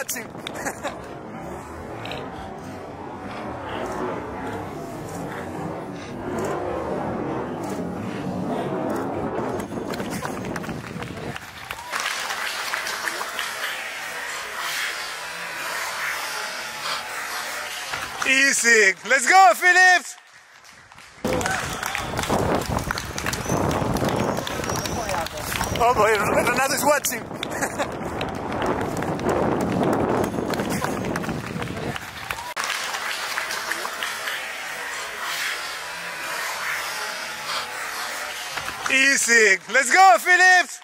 watching. Easy. Let's go, Philippe. Oh boy, Renato's watching. Easy. Let's go, Philippe.